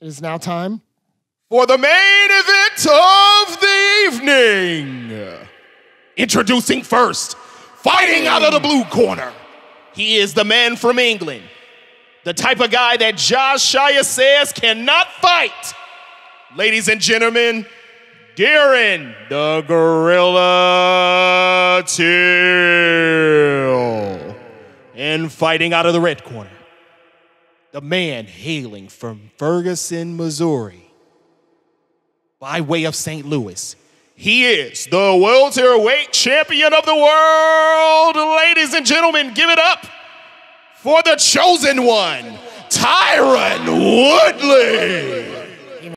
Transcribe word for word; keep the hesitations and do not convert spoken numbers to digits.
It is now time for the main event of the evening. Introducing first, fighting out of the blue corner. He is the man from England, the type of guy that Josh Shire says cannot fight. Ladies and gentlemen, Darren the Gorilla Till. And fighting out of the red corner, the man hailing from Ferguson, Missouri, by way of Saint Louis. He is the welterweight champion of the world. Ladies and gentlemen, give it up for the chosen one, Tyron Woodley.